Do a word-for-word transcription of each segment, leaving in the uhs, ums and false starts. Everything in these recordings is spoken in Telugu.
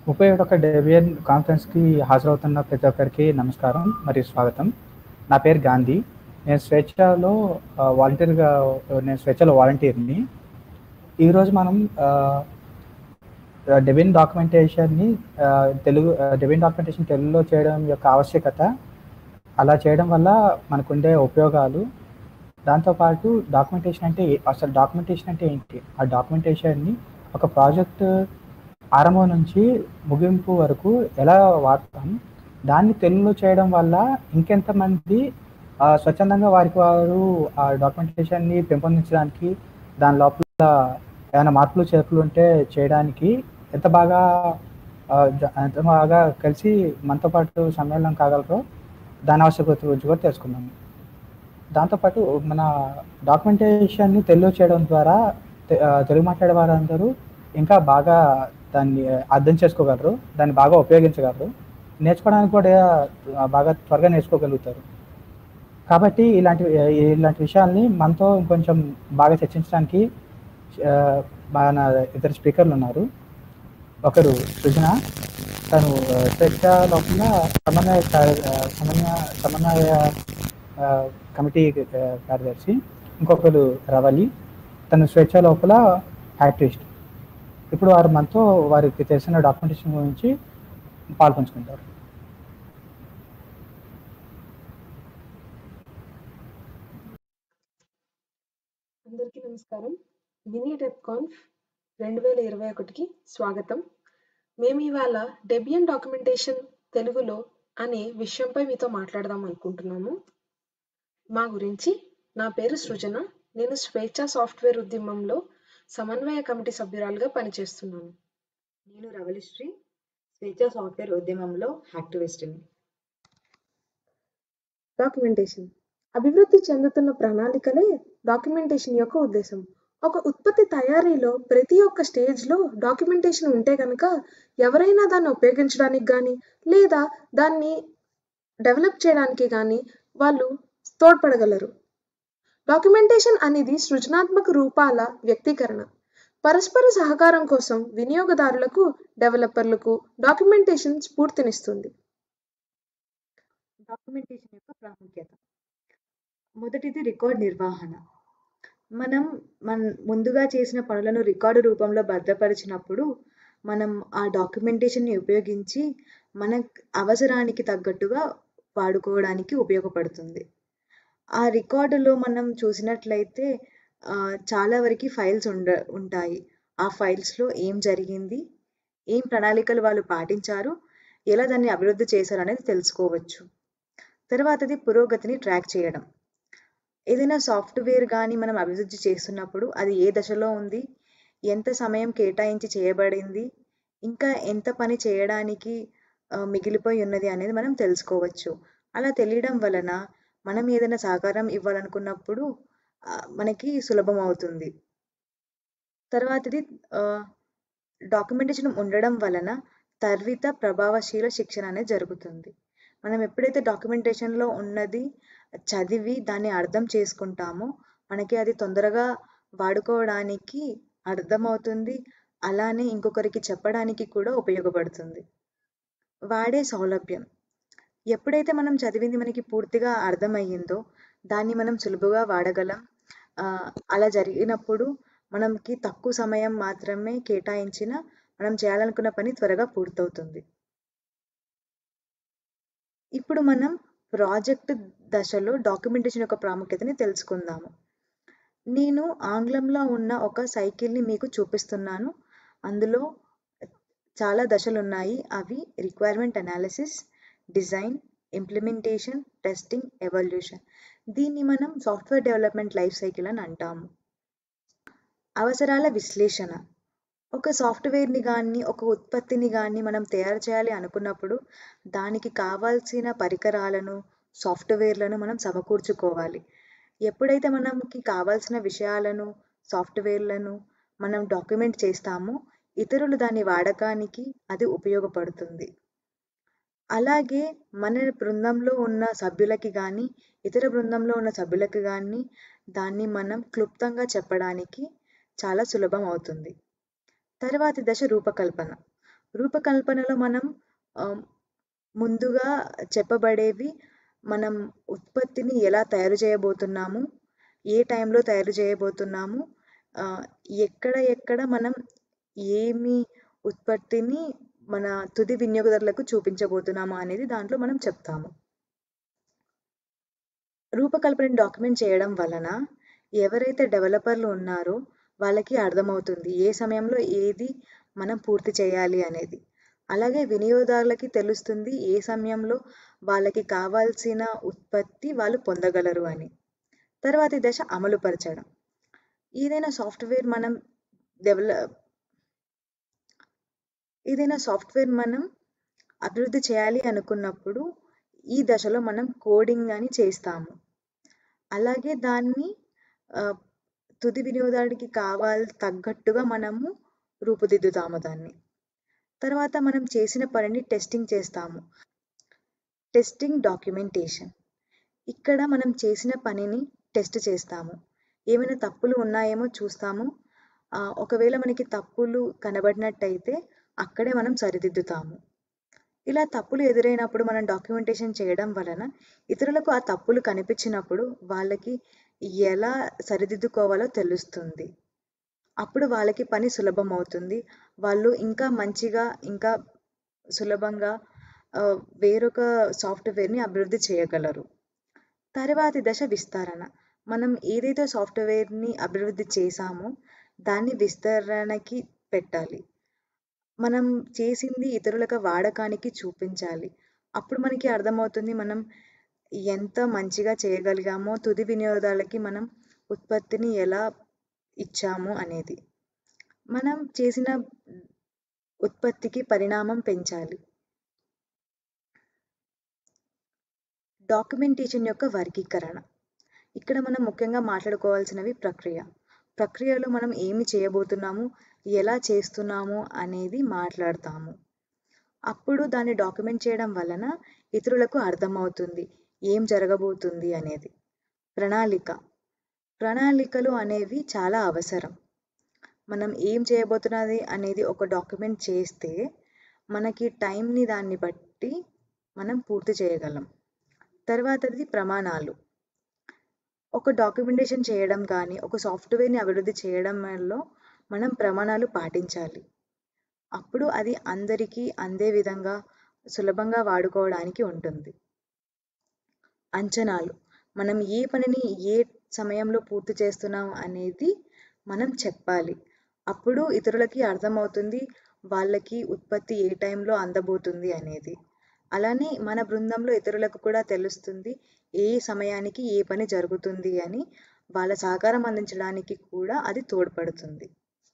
ముప్పై ఒకటవ డెబియన్ కాన్ఫరెన్స్‌కి హాజరవుతున్న ప్రతి ఒక్కరికి నమస్కారం మరియు స్వాగతం. నా పేరు గాంధీ. నేను స్వేచ్ఛలో ఆహ్, వాలంటీర్‌గా నేను స్వేచ్ఛలో వాలంటీర్‌ని. ఈరోజు మనం ఆహ్, ఆహ్, డెబియన్ డాక్యుమెంటేషన్‌ని ఆహ్, తెలుగు ఆహ్, డెబియన్ డాక్యుమెంటేషన్ తెలుగులో చేయడం యొక్క ఆవశ్యకత, అలా చేయడం వల్ల మనకుండే ఉపయోగాలు, దాంతో పాటు డాక్యుమెంటేషన్ అంటే ఏ అసలు డాక్యుమెంటేషన్ అంటే ఏంటి? ఆ డాక్యుమెంటేషన్‌ని ఒక ప్రాజెక్ట్ ఆరంభం నుంచి ముగింపు వరకు ఎలా వాడతాం? దాన్ని తెలుగులో చేయడం వల్ల ఇంకెంతమంది ఆహ్, స్వచ్ఛందంగా వారికి వారు ఆ డాక్యుమెంటేషన్‌ని పెంపొందించడానికి, దాని లోపల ఏమైనా మార్పులు, చేర్పులు ఉంటే చేయడానికి ఎంత బాగా ఆహ్, జ ఎంత బాగా కలిసి మనతో పాటు సమ్మేళనం కాగలరో దాని ఆవశ్యకత గురించి కూడా తెలుసుకుందాం. దాంతో పాటు మన డాక్యుమెంటేషన్‌ని తెలుగులో చేయడం ద్వారా తె ఆహ్, తెలుగు మాట్లాడే వారందరూ ఇంకా బాగా దాన్ని అర్థం చేసుకోగలరు. దాన్ని బాగా ఉపయోగించగలరు. నేర్చుకోవడానికి కూడా ఆహ్, బాగా త్వరగా నేర్చుకోగలుగుతారు. కాబట్టి ఇలాంటి ఆహ్, ఇలాంటి విషయాల్ని మనతో ఇంకొంచెం బాగా చర్చించడానికి ఆహ్, మన ఇద్దరు స్పీకర్‌లున్నారు. ఒకరు సృజన. తను ఆహ్, స్వేచ్ఛ లోపల సమన్వయ కార్య ఆహ్, సమన్వయ సమన్వయ ఆహ్, కమిటీ ఆహ్, కార్యదర్శి. ఇంకొకరు రవలి. తను స్వేచ్ఛ లోపల యాక్టివిస్ట్. ఇప్పుడు వారు మనతో వారికి తెలిసిన డాక్యుమెంటేషన్ గురించి పాలుపంచుకుంటారు. అందరికీ నమస్కారం. మినీ డెబ్ కాన్ఫ్ రెండు వేల ఇరవై ఒకటికి స్వాగతం. మేము ఇవాళ డెబియన్ డాక్యుమెంటేషన్ తెలుగులో అనే విషయంపై మీతో మాట్లాడదాం అనుకుంటున్నాము. మా గురించి నా పేరు సృజన. నేను స్వేచ్ఛ సాఫ్ట్వేర్ ఉద్యమంలో సమన్వయ కమిటీ సభ్యురాలుగా పనిచేస్తున్నాను. నేను రవలిశ్రీ, స్వేచ్ఛ సాఫ్ట్వేర్ ఉద్యమంలో యాక్టివిస్ట్ని. డాక్యుమెంటేషన్ అభివృద్ధి చెందుతున్న ప్రణాళికలే డాక్యుమెంటేషన్ యొక్క ఉద్దేశం. ఒక ఉత్పత్తి తయారీలో ప్రతి ఒక్క స్టేజ్లో డాక్యుమెంటేషన్ ఉంటే కనుక ఎవరైనా దాన్ని ఉపయోగించడానికి కానీ లేదా దాన్ని డెవలప్ చేయడానికి కానీ వాళ్ళు తోడ్పడగలరు. డాక్యుమెంటేషన్ అనేది సృజనాత్మక రూపాల వ్యక్తీకరణ. పరస్పర సహకారం కోసం వినియోగదారులకు, డెవలపర్లకు డాక్యుమెంటేషన్ స్ఫూర్తినిస్తుంది. డాక్యుమెంటేషన్ యొక్క ప్రాముఖ్యత. మొదటిది రికార్డ్ నిర్వహణ. మనం మన ముందుగా చేసిన పనులను రికార్డు రూపంలో భద్రపరిచినప్పుడు మనం ఆ డాక్యుమెంటేషన్ని ఉపయోగించి మన అవసరానికి తగ్గట్టుగా వాడుకోవడానికి ఉపయోగపడుతుంది. ఆ రికార్డులో మనం చూసినట్లయితే చాలా వరకు ఫైల్స్ ఉండ ఉంటాయి. ఆ ఫైల్స్లో ఏం జరిగింది, ఏం ప్రణాళికలు వాళ్ళు పాటించారు, ఎలా దాన్ని అభివృద్ధి చేశారు అనేది తెలుసుకోవచ్చు. తర్వాతది పురోగతిని ట్రాక్ చేయడం. ఏదైనా సాఫ్ట్వేర్ కానీ మనం అభివృద్ధి చేస్తున్నప్పుడు అది ఏ దశలో ఉంది, ఎంత సమయం కేటాయించి చేయబడింది, ఇంకా ఎంత పని చేయడానికి మిగిలిపోయి ఉన్నది అనేది మనం తెలుసుకోవచ్చు. అలా తెలియడం వలన మనం ఏదైనా సహకారం ఇవ్వాలనుకున్నప్పుడు మనకి సులభం అవుతుంది. తర్వాతది డాక్యుమెంటేషన్ ఉండడం వలన తర్విత ప్రభావశీల శిక్షణ అనేది జరుగుతుంది. మనం ఎప్పుడైతే డాక్యుమెంటేషన్లో ఉన్నది చదివి దాన్ని అర్థం చేసుకుంటామో మనకి అది తొందరగా వాడుకోవడానికి అర్థమవుతుంది. అలానే ఇంకొకరికి చెప్పడానికి కూడా ఉపయోగపడుతుంది. వాడే సౌలభ్యం. ఎప్పుడైతే మనం చదివింది మనకి పూర్తిగా అర్థమయ్యిందో దాన్ని మనం సులువుగా వాడగలం. అలా జరిగినప్పుడు మనకి తక్కువ సమయం మాత్రమే కేటాయించిన మనం చేయాలనుకున్న పని త్వరగా పూర్తవుతుంది. ఇప్పుడు మనం ప్రాజెక్ట్ దశలో డాక్యుమెంటేషన్ యొక్క ప్రాముఖ్యతని తెలుసుకుందాము. నేను ఆంగ్లంలో ఉన్న ఒక సైకిల్ని మీకు చూపిస్తున్నాను. అందులో చాలా దశలు ఉన్నాయి. అవి requirement analysis, design, implementation, testing, evolution. దీన్ని మనం సాఫ్ట్వేర్ డెవలప్మెంట్ లైఫ్ సైకిల్ అని అంటాము. అవసరాల విశ్లేషణ. ఒక సాఫ్ట్వేర్ని కానీ ఒక ఉత్పత్తిని కానీ మనం తయారు చేయాలి అనుకున్నప్పుడు దానికి కావాల్సిన పరికరాలను, సాఫ్ట్వేర్లను మనం సమకూర్చుకోవాలి. ఎప్పుడైతే మనకి కావాల్సిన విషయాలను, సాఫ్ట్వేర్లను మనం డాక్యుమెంట్ చేస్తామో ఇతరులు దాన్ని వాడకానికి అది ఉపయోగపడుతుంది. అలాగే మన బృందంలో ఉన్న సభ్యులకి కానీ ఇతర బృందంలో ఉన్న సభ్యులకి కానీ దాన్ని మనం క్లుప్తంగా చెప్పడానికి చాలా సులభం అవుతుంది. తర్వాతి దశ రూపకల్పన. రూపకల్పనలో మనం ఆహ్, ముందుగా చెప్పబడేవి మనం ఉత్పత్తిని ఎలా తయారు చేయబోతున్నాము, ఏ టైంలో తయారు చేయబోతున్నాము, ఆహ్, ఎక్కడ ఎక్కడ మనం ఏమి ఉత్పత్తిని మన తుది వినియోగదారులకు చూపించబోతున్నాము అనేది దాంట్లో మనం చెప్తాము. రూపకల్పనని డాక్యుమెంట్ చేయడం వలన ఎవరైతే డెవలపర్లు ఉన్నారో వాళ్ళకి అర్థమవుతుంది ఏ సమయంలో ఏది మనం పూర్తి చేయాలి అనేది. అలాగే వినియోగదారులకి తెలుస్తుంది ఏ సమయంలో వాళ్ళకి కావాల్సిన ఉత్పత్తి వాళ్ళు పొందగలరు అని. తర్వాతి దశ అమలుపరచడం. ఏదైనా సాఫ్ట్వేర్ మనం డెవలప్ ఏదైనా సాఫ్ట్వేర్ మనం అభివృద్ధి చేయాలి అనుకున్నప్పుడు ఈ దశలో మనం కోడింగ్ అని చేస్తాము. అలాగే దాన్ని ఆహ్, తుది వినియోగదారుడికి కావాలి తగ్గట్టుగా మనము రూపుదిద్దుతాము దాన్ని. తర్వాత మనం చేసిన పనిని టెస్టింగ్ చేస్తాము. Testing documentation. ఇక్కడ మనం చేసిన పనిని టెస్ట్ చేస్తాము. ఏమైనా తప్పులు ఉన్నాయేమో చూస్తాము. ఆహ్, ఒకవేళ మనకి తప్పులు కనబడినట్టయితే అక్కడే మనం సరిదిద్దుతాము. ఇలా తప్పులు ఎదురైనప్పుడు మనం డాక్యుమెంటేషన్ చేయడం వలన ఇతరులకు ఆ తప్పులు కనిపించినప్పుడు వాళ్ళకి ఎలా సరిదిద్దుకోవాలో తెలుస్తుంది. అప్పుడు వాళ్ళకి పని సులభమవుతుంది. వాళ్ళు ఇంకా మంచిగా ఇంకా సులభంగా ఆహ్, వేరొక సాఫ్ట్వేర్‌ని అభివృద్ధి చేయగలరు. తరువాతి దశ విస్తరణ. మనం ఏదైతే సాఫ్ట్వేర్‌ని అభివృద్ధి చేశామో దాన్ని విస్తరణకి పెట్టాలి. మనం చేసింది ఇతరులకు వాడకానికి చూపించాలి. అప్పుడు మనకి అర్థమవుతుంది మనం ఎంత మంచిగా చేయగలిగామో, తుది వినియోగదారులకి మనం ఉత్పత్తిని ఎలా ఇచ్చాము అనేది. మనం చేసిన ఉత్పత్తికి పరిణామం పెంచాలి. డాక్యుమెంటేషన్ యొక్క వర్గీకరణ. ఇక్కడ మనం ముఖ్యంగా మాట్లాడుకోవాల్సినవి ప్రక్రియ. ప్రక్రియలో మనం ఏమి చేయబోతున్నాము, ఎలా చేస్తున్నాము అనేది మాట్లాడతాము. అప్పుడు దాన్ని డాక్యుమెంట్ చేయడం వలన ఇతరులకు అర్థమవుతుంది ఏం జరగబోతుంది అనేది. ప్రణాళిక. ప్రణాళికలు అనేవి చాలా అవసరం. మనం ఏం చేయబోతున్నది అనేది ఒక డాక్యుమెంట్ చేస్తే మనకి టైంని దాన్ని బట్టి మనం పూర్తి చేయగలం. తర్వాతది ప్రమాణాలు. ఒక డాక్యుమెంటేషన్ చేయడం కానీ ఒక సాఫ్ట్వేర్ని అభివృద్ధి చేయడంలో మనం ప్రమాణాలు పాటించాలి. అప్పుడు అది అందరికీ అందే విధంగా సులభంగా వాడుకోవడానికి ఉంటుంది. అంచనాలు. మనం ఏ పనిని ఏ సమయంలో పూర్తి చేస్తున్నాం అనేది మనం చెప్పాలి. అప్పుడు ఇతరులకి అర్థమవుతుంది వాళ్ళకి ఉత్పత్తి ఏ టైంలో అందబోతుంది అనేది. అలానే మన బృందంలో ఇతరులకు కూడా తెలుస్తుంది ఏ సమయానికి ఏ పని జరుగుతుంది అని. వాళ్ళ సహకారం అందించడానికి కూడా అది తోడ్పడుతుంది.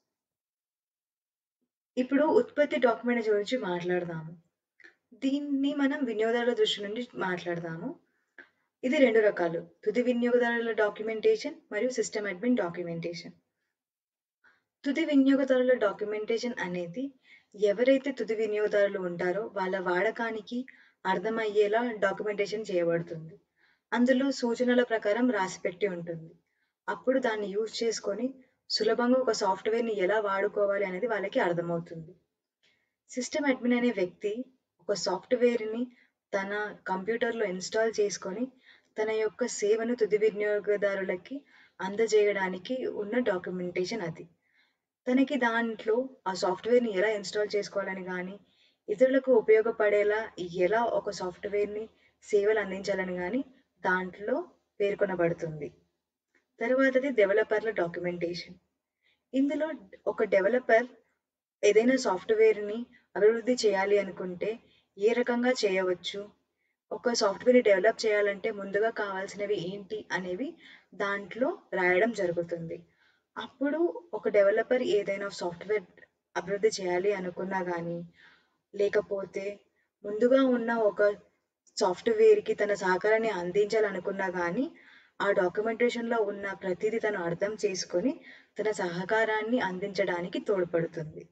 ఇప్పుడు ఉత్పత్తి డాక్యుమెంటేషన్ గురించి మాట్లాడదాము. దీన్ని మనం వినియోగదారుల దృష్టి నుండి మాట్లాడదాము. ఇది రెండు రకాలు. తుది వినియోగదారుల డాక్యుమెంటేషన్ మరియు సిస్టమ్ అడ్మిన్ డాక్యుమెంటేషన్. తుది వినియోగదారుల డాక్యుమెంటేషన్ అనేది ఎవరైతే తుది వినియోగదారులు ఉంటారో వాళ్ళ వాడకానికి అర్థమయ్యేలా డాక్యుమెంటేషన్ చేయబడుతుంది. అందులో సూచనల ప్రకారం రాసిపెట్టి ఉంటుంది. అప్పుడు దాన్ని యూజ్ చేసుకొని సులభంగా ఒక సాఫ్ట్వేర్ని ఎలా వాడుకోవాలి అనేది వాళ్ళకి అర్థమవుతుంది. సిస్టమ్ అడ్మిన్ అనే వ్యక్తి ఒక సాఫ్ట్వేర్ని తన కంప్యూటర్లో ఇన్స్టాల్ చేసుకొని తన యొక్క సేవను తుది వినియోగదారులకి అందజేయడానికి ఉన్న డాక్యుమెంటేషన్ అది. తనకి దాంట్లో ఆ సాఫ్ట్వేర్ని ఎలా ఇన్స్టాల్ చేసుకోవాలని కానీ ఇతరులకు ఉపయోగపడేలా ఎలా ఒక సాఫ్ట్వేర్ని సేవలు అందించాలని కానీ దాంట్లో పేర్కొనబడుతుంది. తరువాతది డెవలపర్ల డాక్యుమెంటేషన్. ఇందులో ఒక డెవలపర్ ఏదైనా సాఫ్ట్వేర్ని అభివృద్ధి చేయాలి అనుకుంటే ఏ రకంగా చేయవచ్చు, ఒక సాఫ్ట్వేర్ని డెవలప్ చేయాలంటే ముందుగా కావాల్సినవి ఏంటి అనేవి దాంట్లో రాయడం జరుగుతుంది. అప్పుడు ఒక డెవలపర్ ఏదైనా సాఫ్ట్వేర్ అభివృద్ధి చేయాలి అనుకున్నా కానీ లేకపోతే ముందుగా ఉన్న ఒక సాఫ్ట్వేర్కి తన సహకారాన్ని అందించాలనుకున్నా కానీ ఆ డాక్యుమెంటేషన్లో ఉన్న ప్రతిదీ తను అర్థం చేసుకొని తన సహకారాన్ని అందించడానికి తోడ్పడుతుంది.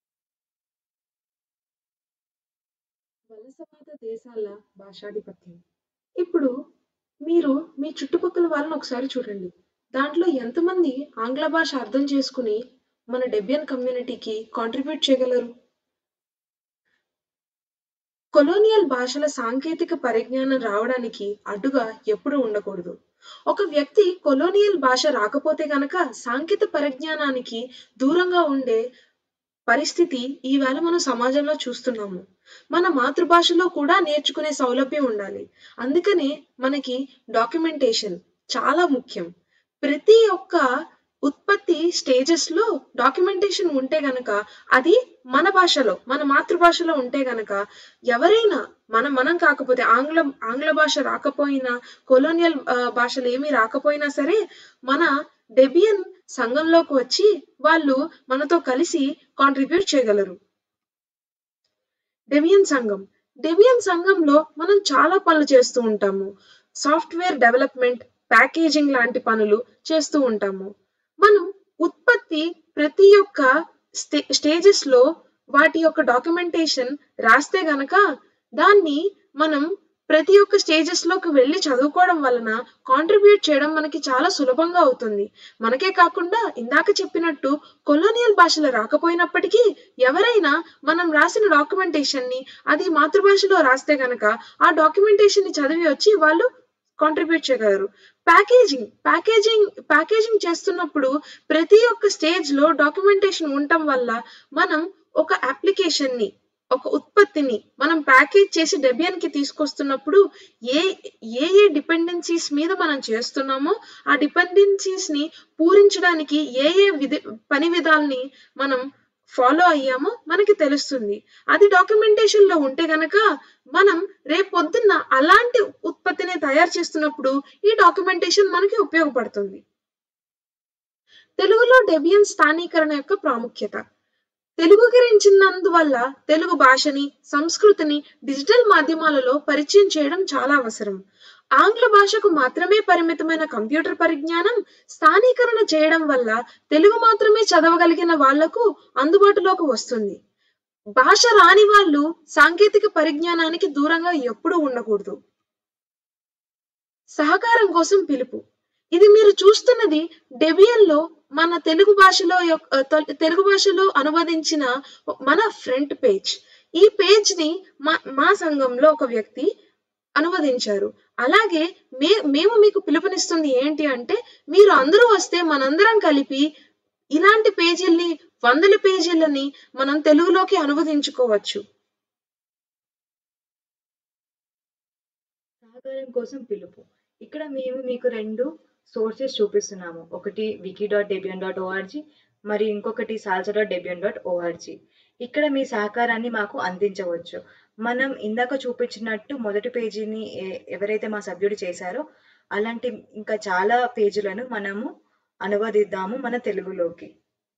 వలసవాద దేశాల భాషాధిపత్యం. ఇప్పుడు మీరు మీ చుట్టుపక్కల వాళ్ళని ఒకసారి చూడండి. దాంట్లో ఎంతమంది ఆంగ్ల భాష అర్థం చేసుకుని మన డెబియన్ కమ్యూనిటీకి కాంట్రిబ్యూట్ చేయగలరు? కొలోనియల్ భాషల సాంకేతిక పరిజ్ఞానం రావడానికి అడ్డుగా ఎప్పుడూ ఉండకూడదు. ఒక వ్యక్తి కొలోనియల్ భాష రాకపోతే గనక సాంకేతిక పరిజ్ఞానానికి దూరంగా ఉండే పరిస్థితి ఈవేళ మనం సమాజంలో చూస్తున్నాము. మన మాతృభాషలో కూడా నేర్చుకునే సౌలభ్యం ఉండాలి. అందుకనే మనకి డాక్యుమెంటేషన్ చాలా ముఖ్యం. ప్రతి ఒక్క ఉత్పత్తి స్టేజెస్ లో డాక్యుమెంటేషన్ ఉంటే గనక అది మన భాషలో మన మాతృభాషలో ఉంటే గనక ఎవరైనా మనం మనం కాకపోతే ఆంగ్ల ఆంగ్ల భాష రాకపోయినా కొలోనియల్ భాషలు ఏమీ రాకపోయినా సరే మన డెబియన్ సంఘంలోకి వచ్చి వాళ్ళు మనతో కలిసి కాంట్రిబ్యూట్ చేయగలరు. డెబియన్ సంఘం డెబియన్ సంఘంలో మనం చాలా పనులు చేస్తూ ఉంటాము. సాఫ్ట్వేర్ డెవలప్మెంట్, ప్యాకేజింగ్ లాంటి పనులు చేస్తూ ఉంటాము. మనం ఉత్పత్తి ప్రతి ఒక్క స్టే స్టేజెస్ లో వాటి యొక్క డాక్యుమెంటేషన్ రాస్తే గనక దాన్ని మనం ప్రతి ఒక్క స్టేజెస్ లోకి వెళ్ళి చదువుకోవడం వలన కాంట్రిబ్యూట్ చేయడం మనకి చాలా సులభంగా అవుతుంది. మనకే కాకుండా ఇందాక చెప్పినట్టు కొలోనియల్ భాషలు రాకపోయినప్పటికీ ఎవరైనా మనం రాసిన డాక్యుమెంటేషన్ ని అది మాతృభాషలో రాస్తే గనక ఆ డాక్యుమెంటేషన్ ని చదివి వచ్చి వాళ్ళు కాంట్రిబ్యూట్ చేయగలరు. ప్యాకేజింగ్ ప్యాకేజింగ్ ప్యాకేజింగ్ చేస్తున్నప్పుడు ప్రతి ఒక్క స్టేజ్ లో డాక్యుమెంటేషన్ ఉండటం వల్ల మనం ఒక అప్లికేషన్ ని ఒక ఉత్పత్తిని మనం ప్యాకేజ్ చేసి డెబియన్ కి తీసుకొస్తున్నప్పుడు ఏ ఏ ఏ డిపెండెన్సీస్ మీద మనం చేస్తున్నామో ఆ డిపెండెన్సీస్ ని పూరించడానికి ఏ ఏ విధి పని విధాలని మనం ఫాలో అయ్యామో మనకి తెలుస్తుంది. అది డాక్యుమెంటేషన్ లో ఉంటే గనక మనం రేపొద్దున్న అలాంటి ఉత్పత్తిని తయారు చేస్తున్నప్పుడు ఈ డాక్యుమెంటేషన్ మనకి ఉపయోగపడుతుంది. తెలుగులో డెబియన్ స్థానీకరణ యొక్క ప్రాముఖ్యత. తెలుగుకరించినందువల్ల తెలుగు భాషని, సంస్కృతిని డిజిటల్ మాధ్యమాలలో పరిచయం చేయడం చాలా అవసరం. ఆంగ్ల భాషకు మాత్రమే పరిమితమైన కంప్యూటర్ పరిజ్ఞానం స్థానీకరణ చేయడం వల్ల తెలుగు మాత్రమే చదవగలిగిన వాళ్లకు అందుబాటులోకి వస్తుంది. భాష రాని వాళ్ళు సాంకేతిక పరిజ్ఞానానికి దూరంగా ఎప్పుడూ ఉండకూడదు. సహకారం కోసం పిలుపు. ఇది మీరు చూస్తున్నది డెబియన్ లో మన తెలుగు భాషలో తెలుగు భాషలో అనువదించిన మన ఫ్రంట్ పేజ్. ఈ పేజ్ ని మా మా సంఘంలో ఒక వ్యక్తి అనువదించారు. అలాగే మే మేము మీకు పిలుపునిస్తుంది ఏంటి అంటే మీరు అందరూ వస్తే మనందరం కలిపి ఇలాంటి పేజీల్ని వందల పేజీలని మనం తెలుగులోకి అనువదించుకోవచ్చు. సహకారం కోసం పిలుపు. ఇక్కడ మేము మీకు రెండు సోర్సెస్ చూపిస్తున్నాము. ఒకటి wiki dot Debian dot ORG మరి ఇంకొకటి salsa dot Debian dot ORG. ఇక్కడ మీ సహకారాన్ని మాకు అందించవచ్చు. మనం ఇందాక చూపించినట్టు మొదటి పేజీని ఎవరైతే మా సభ్యుడు చేశారో అలాంటి ఇంకా చాలా పేజీలను మనము అనువదిద్దాము మన తెలుగులోకి.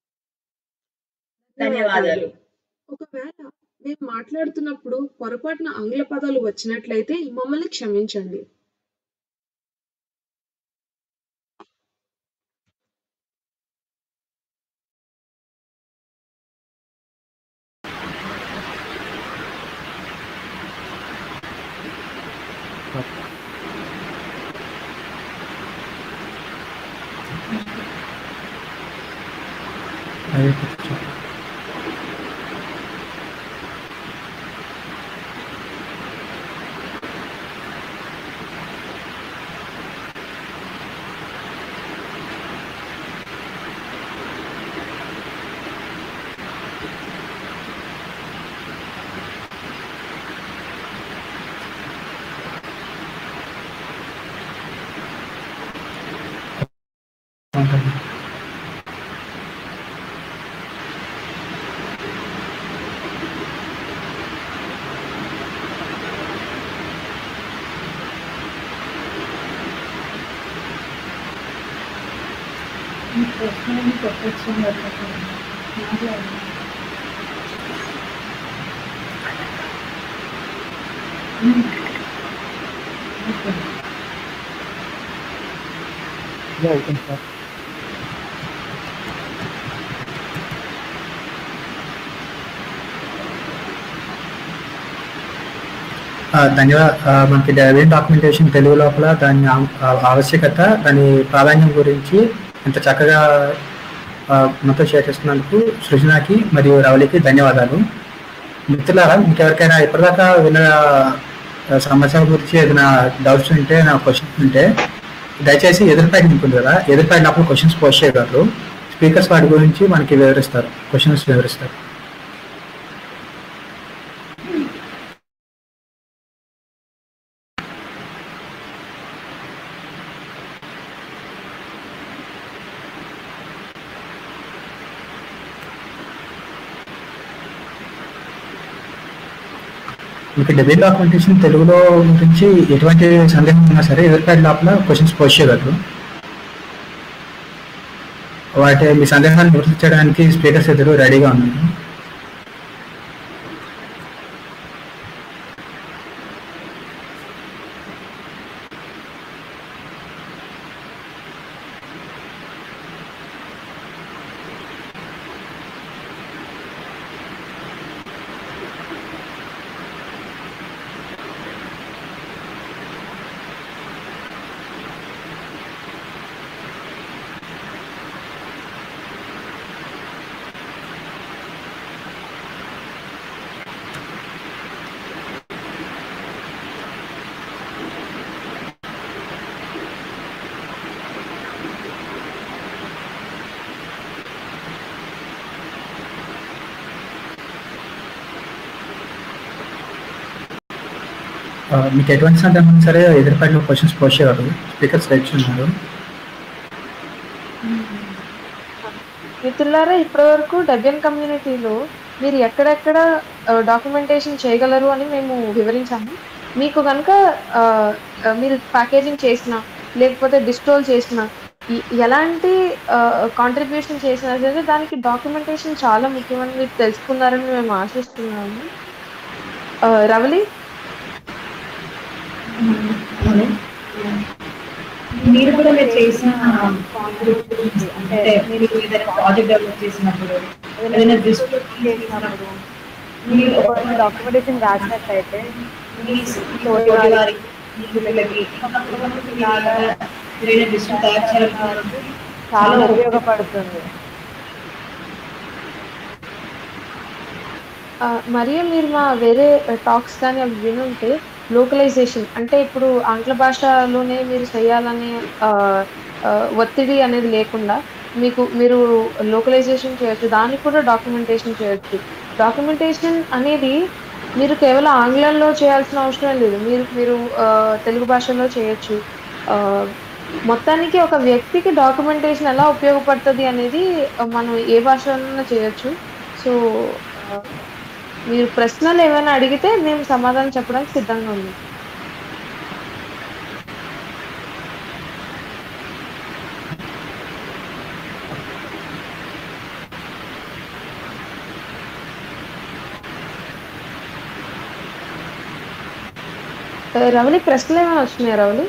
ధన్యవాదాలు. ఒకవేళ మేము మాట్లాడుతున్నప్పుడు పొరపాటున ఆంగ్ల పదాలు వచ్చినట్లయితే మమ్మల్ని క్షమించండి. అదే ప్రశ్నని ప్రత్యక్షం మాట్లాడాలి. అవుతుంది సార్. ధన్యవాద మనకి డెబియన్ డాక్యుమెంటేషన్ తెలుగు లోపల దాని ఆవశ్యకత, దాని ప్రాధాన్యం గురించి ఇంత చక్కగా మనతో షేర్ చేసుకున్నందుకు సృజనాకి మరియు రవలికి ధన్యవాదాలు. మిత్రులారా, మీకు ఎవరికైనా ఇప్పటిదాకా విన్న సమస్యల గురించి ఏదైనా డౌట్స్ ఉంటే, నా క్వశ్చన్స్ ఉంటే దయచేసి ఎదురుపైన ఉంటుంది కదా, ఎదురుపైనప్పుడు క్వశ్చన్స్ పోస్ట్ చేయగలరు. స్పీకర్స్ వాటి గురించి మనకి వివరిస్తారు, క్వశ్చన్స్ వివరిస్తారు. మీకు డెబిట్ డాక్యుమెంటేషన్ తెలుగులో గురించి ఎటువంటి సందేహం ఉన్నా సరే ఎదురుపైన లోపల క్వశ్చన్స్ పోస్ట్ చేయగలరు. వాటి మీ సందేహాన్ని నివరించడానికి స్పీకర్స్ ఎదురు రెడీగా ఉన్నారు. మీకు ఎటువంటి సందేహం సరే ఎదురుపైన క్వశ్చన్స్ పోస్ట్ చేయగలరు. స్పీకర్స్ రెడీ ఉన్నారు. మిత్రులారా, ఇప్పటివరకు డెబియన్ కమ్యూనిటీలో మీరు ఎక్కడెక్కడ డాక్యుమెంటేషన్ చేయగలరు అని మేము వివరించాము. మీకు కనుక మీరు ప్యాకేజింగ్ చేసిన లేకపోతే డిస్ట్రోల్ చేసిన ఎలాంటి కాంట్రిబ్యూషన్ చేసినా సరే దానికి డాక్యుమెంటేషన్ చాలా ముఖ్యమని మీరు తెలుసుకున్నారని మేము ఆశిస్తున్నాము. రవలి, మీరు కూడా మీరు చేసిన అంటే మీరు ఏదైనా ప్రాజెక్ట్ డెవలప్ చేసినప్పుడు ఏదైనా డిస్ట్రిబ్యూట్ చేసినప్పుడు మీరు ఒక డాక్యుమెంటేషన్ రాసినట్లయితే మీ తోటి వారికి మీ పిల్లలకి ఏదైనా డిస్ట్రిబ్యూట్ తయారు చేయడానికి చాలా ఉపయోగపడుతుంది. మరియు మీరు మా వేరే టాక్స్ కానీ అవి వినుంటే లోకలైజేషన్ అంటే ఇప్పుడు ఆంగ్ల భాషలోనే మీరు చేయాలనే ఒత్తిడి అనేది లేకుండా మీకు మీరు లోకలైజేషన్ చేయొచ్చు, దానికి కూడా డాక్యుమెంటేషన్ చేయొచ్చు. డాక్యుమెంటేషన్ అనేది మీరు కేవలం ఆంగ్లంలో చేయాల్సిన అవసరం లేదు, మీరు మీరు తెలుగు భాషలో చేయొచ్చు. మొత్తానికి ఒక వ్యక్తికి డాక్యుమెంటేషన్ ఎలా ఉపయోగపడుతుంది అనేది మనం ఏ భాషలోనైనా చేయొచ్చు. సో మీరు ప్రశ్నలు ఏమైనా అడిగితే మేము సమాధానం చెప్పడానికి సిద్ధంగా ఉన్నాం. రవలి, ప్రశ్నలు ఏమైనా వచ్చినాయా రవలి?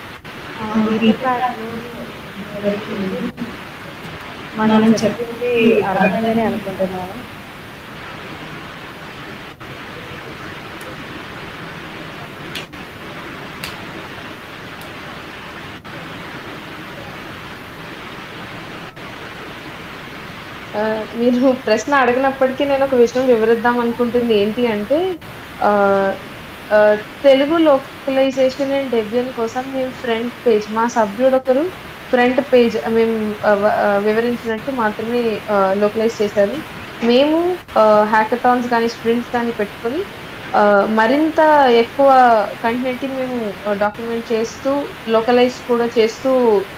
మనం చెప్పింది అర్థమైందని అనుకుంటున్నాను. మీరు ప్రశ్న అడిగినప్పటికీ నేను ఒక విషయం వివరిద్దాం అనుకుంటుంది. ఏంటి అంటే తెలుగు లోకలైజేషన్ అండ్ డెబియన్ కోసం మేము ఫ్రంట్ పేజ్, మా సభ్యుడు ఒకరు ఫ్రంట్ పేజ్ మేము వివరించినట్టు మాత్రమే లోకలైజ్ చేశారు. మేము హ్యాకథాన్స్ కానీ స్ప్రింట్స్ కానీ పెట్టుకొని మరింత ఎక్కువ కంటెంట్ని మేము డాక్యుమెంట్ చేస్తూ లోకలైజ్ కూడా చేస్తూ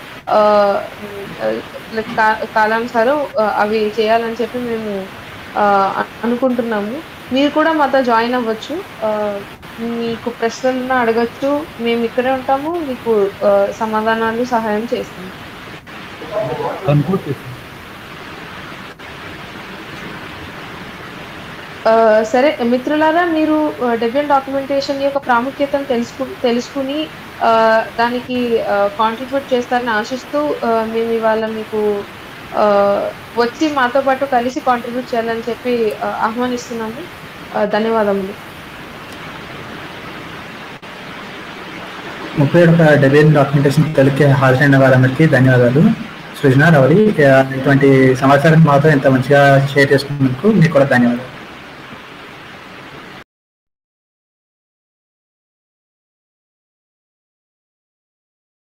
కాలానుసారం అవి చేయాలని చెప్పి మేము అనుకుంటున్నాము. మీరు కూడా మాతో జాయిన్ అవ్వచ్చు, మీకు ప్రశ్నలను అడగచ్చు, మేము ఇక్కడే ఉంటాము, మీకు సమాధానాలు సహాయం చేస్తాము. సరే మిత్రులారా, మీరు డెబియన్ డాక్యుమెంటేషన్ యొక్క ప్రాముఖ్యతను తెలుసుకు తెలుసుకుని దానికి కాంట్రిబ్యూట్ చేస్తారని ఆశిస్తూ మేము ఇవాళ మీకు వచ్చి మాతో పాటు కలిసి కాంట్రిబ్యూట్ చేయాలని చెప్పి ఆహ్వానిస్తున్నాము. ధన్యవాదములు. ముప్పై ఒక డెబియన్ డాక్యుమెంటేషన్ తెలుగుకి హాజరైన వారందరికీ ధన్యవాదాలు. సృజన, రవలి, ఇటువంటి సమాచారం మాతో ఎంత మంచిగా షేర్ చేసుకున్నందుకు మీకు కూడా ధన్యవాదాలు.